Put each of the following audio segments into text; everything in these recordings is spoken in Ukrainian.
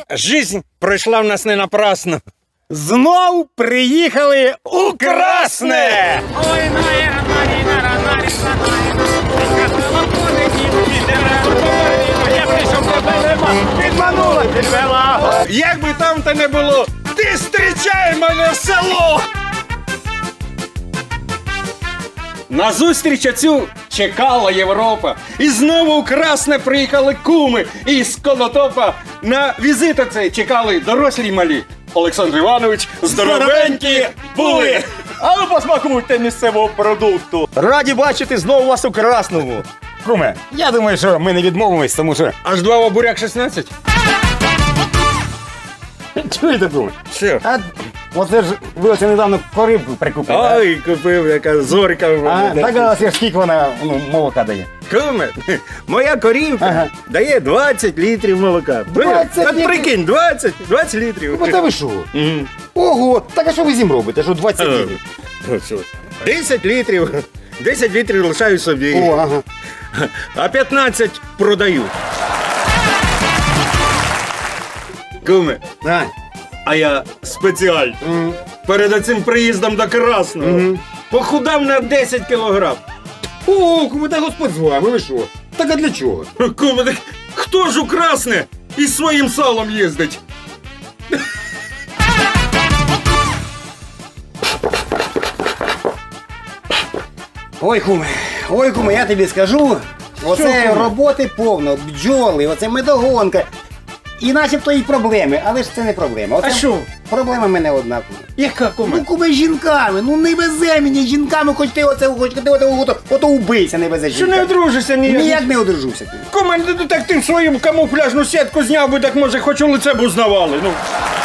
Жизнь пройшла в нас не напрасно. Знов приїхали у Красне! Ой, я прийшов проблема, підманула, підвела. Як би там то не було, ти зустрічай мене село! На зустріч оцю чекала Європа. І знову у Красне приїхали куми. І з Конотопа на візит оцей чекали дорослі й малі. Олександр Іванович, здоровенькі були! А ви посмакуйте місцевого продукту. Раді бачити знову вас у Красному. Куме, я думаю, що ми не відмовимось, тому що... Аж 2 в буряк 16? Чуєте, куме? Що? А оце ж ви оце недавно коривку прикупили. Ой, купив, яка зорька. Так, а ось скільки вона молока дає? Куме, моя корівка дає 20 літрів молока. 20 От літрів? прикинь, 20 літрів. Ну, та ви що? Ого, так а що ви з ним робите? Що 20 літрів? 10 літрів. 10 літрів лишаю собі. О, ага. А 15 продаю. Куме, а я спеціально перед цим приїздом до Красного похудав на 10 кілограм. О, куме, та Господь з вами, ви що? Так а для чого? Куме, так хто ж у Красне із своїм салом їздить? Ой, куме, я тобі скажу, оце роботи повно, бджоли, оце медогонка. І начебто і проблеми, але ж це не проблема. Оце А що? Проблема в мене одна, куме. Яка, куме? Ну, куме, з жінками, ну не везе мені з жінками, хоч ти ото убийся, не везе з Що не жінками. одружишся ніяк? Ніяк не одружуся, куме. Куме, ну так ти в свою камуфляжну сітку зняв би, так може хоч у лице б узнавали. Ну.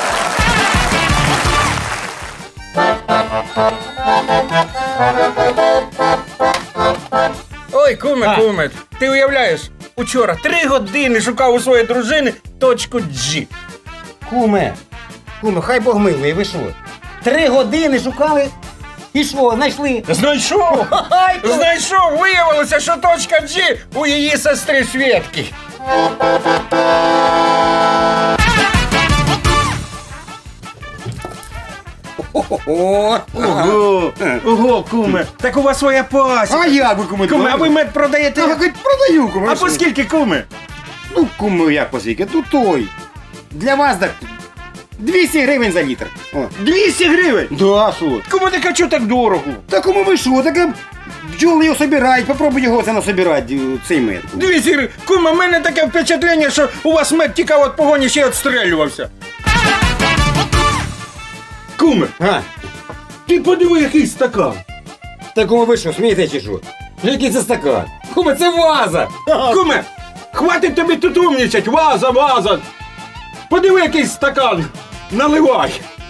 Ой, куме, ти уявляєш, учора 3 години шукав у своєї дружини точку G. Куме, хай Бог милує, ви що? 3 години шукали і що, знайшли? Знайшов! Ай, куме. Знайшов! Виявилося, що точка G у її сестри Свєтки. Ого, куме, так у вас своя пасіка. А як ви, куме? Куме, а ви мед продаєте? Продаю, куме. А по скільки, куме? Ну, куме, як по скільки? Тут той. Для вас так 200 гривень за літр. О. 200 гривень? Да, що? Куме, так а чого так дорого? Та кому ви що? Так бджоли його собирають, попробуй його це насобирати, цей мед. 200 гривень? Куме, в мене таке впечатлення, що у вас мед тікав від погоні, ще й відстрелювався. Куме, А, ти подиви, який стакан. так куме, ви що, смієте чи що? Який це стакан? Куме, це ваза! Куме, хватить тобі тут умнічать, ваза. Подиви, який стакан. Наливай.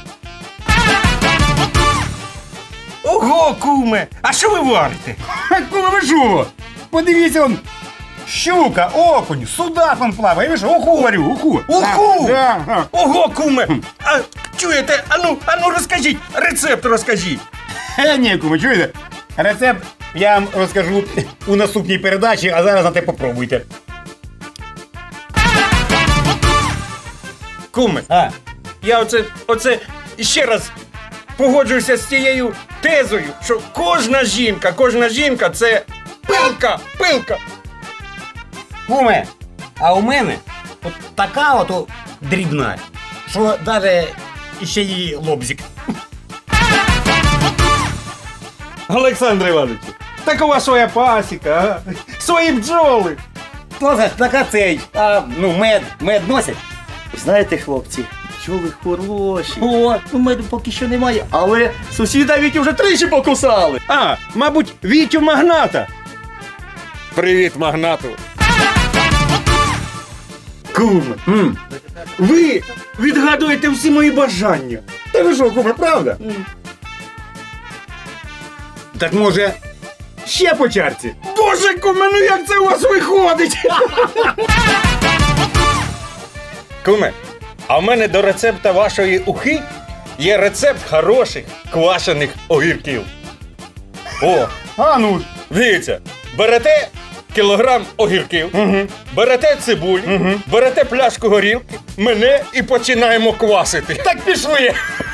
Ого, куме, а що ви варите? Куме, ви що? Подивіться, он, щука, окунь, судак он плаває, ви що, уху варю, уху. Уху? Да. Ого, куме. А чуєте, ану розкажіть, рецепт розкажіть. Ні, куме, чуєте? Рецепт я вам розкажу у наступній передачі, а зараз на те попробуйте. Куме, А, я оце ще раз погоджуюся з тією тезою, що кожна жінка це пилка. куме, а у мене от така от дрібна, що навіть ще її лобзик. Олександр Іванович, так у вас своя пасіка, свої бджоли. Така цей, мед носять. Знаєте, хлопці, бджоли хороші. О, Ну, меду поки що немає, але сусіда Вітю вже тричі покусали. А, мабуть, Вітю Магната. Привіт, Магнату. Куме, ви відгадуєте всі мої бажання. Та ви що, куме, правда? Так може, ще по чарці? Боже, куме, ну як це у вас виходить? Куме, а в мене до рецепта вашої ухи є рецепт хороших квашених огірків. О, А ну ж. дивіться, берете кілограм огірків, берете цибулю, берете пляшку горілки, мене і починаємо квасити. Так пішли.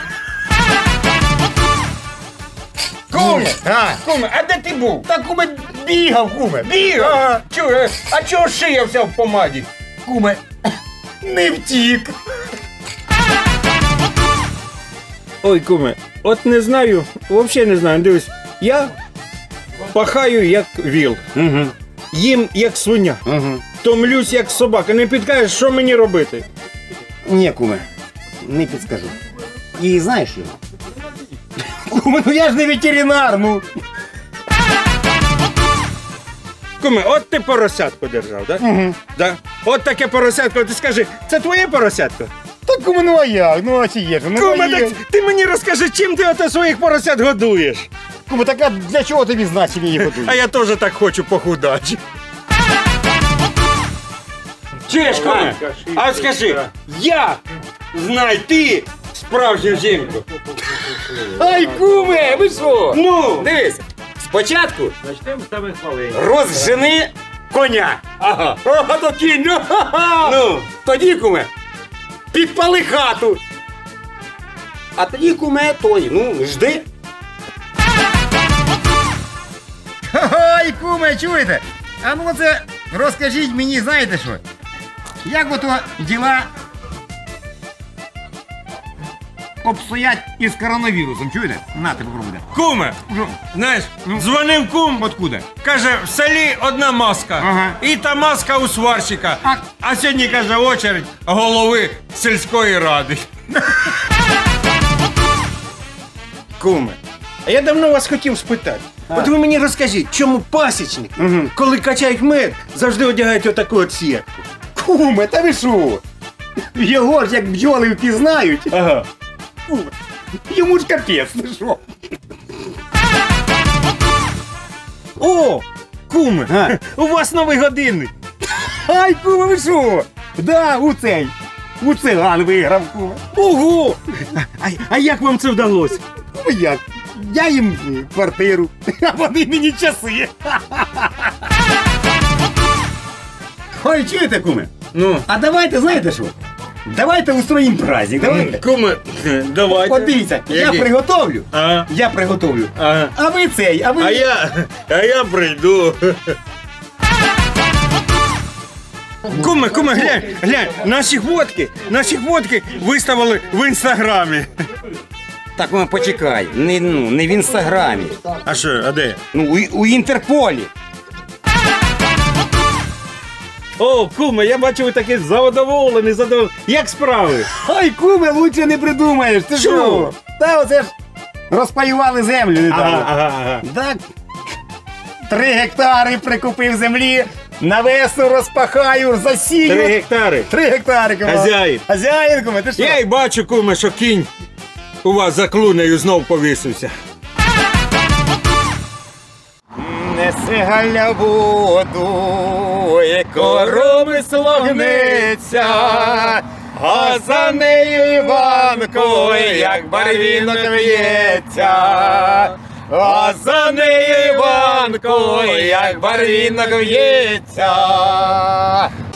Куме, А, куме, а де ти був? так куме бігав, куме. Бігав? Ага. Чуєш? А чого шия вся в помаді? Куме, не втік. Ой, куме, от не знаю, взагалі не знаю. Дивись, я пахаю як віл, їм як свиня, томлюсь як собака. Не підкажеш, що мені робити? Ні, куме, не підскажу. І знаєш його? Куме, ну я ж не ветеринар, ну. Куме, от ти поросятку держав, так? Да? От таке поросятко, ти скажи, це твоє поросятко? Так, куме, ну а як? Ну а чи є ж? Ну, Куме, є. так ти мені розкажи, чим ти ото своїх поросят годуєш? Куме, так а для чого тобі значення її годують? А я теж так хочу похудати. Чуєш, куме? А скажи, як знайти справжню жінку? Ай, куме, ви що? Ну! Дивись, спочатку Начнемо з самих малих. розжени коня. Ага. Ага, то кінь. Ну, ха-ха. Ну. Тоді, куме, підпали хату. А тоді, куме, той, ну, жди. Ой, куме, чуєте? А ну це розкажіть мені, знаєте що? Як ото діла обстоять із коронавірусом, чуєте? Нате, попробуйте. Куме, знаєш, дзвонив кум, Откуда? каже, в селі одна маска, Ага. і та маска у сварщика. А сьогодні, каже, очередь голови сільської ради. Куме, а я давно вас хотів спитати. От ви мені розкажіть, чому пасічники, коли качають мед, завжди одягають отаку от сітку? Куме, та ви що? Його ж як бджоли впізнають. Ага. Куме, йому ж капець, ти що? О, куме, А. у вас новий годинник. Ай, куме, ви що? Да, у циган виграв, куме. Ого! А як вам це вдалося? Ну як? Я їм квартиру, а вони мені часи. Ой, чуєте, куме? Ну, А давайте, знаєте що? Давайте устроїмо праздник, давайте. куме, давайте. От дивіться, я Який? приготовлю. Ага. Я приготовлю. Ага. А ви цей, а ви... А я прийду. Куме, глянь, наші фотки виставили в інстаграмі. Так, куме, почекай. Не в інстаграмі. А що, а де? Ну, у Інтерполі. О, куме, я бачу, ви такий задоволений. Як справи? Ой, куме, лучше не придумаєш. Ти Що? що? Та оце ж розпаювали землю недавно. Ага. Так, 3 гектари прикупив землі, навесу розпахаю, засію. 3 гектари. 3 гектари, куме. Хазяїн. Хазяїн, куме, ти що? Я й бачу, куме, що кінь у вас за клунею знов повісився. Несе Галя воду, і коромисло гнеться, а за нею Іванко, як барвінок в'ється. А за нею Іванко, як барвінок в'ється.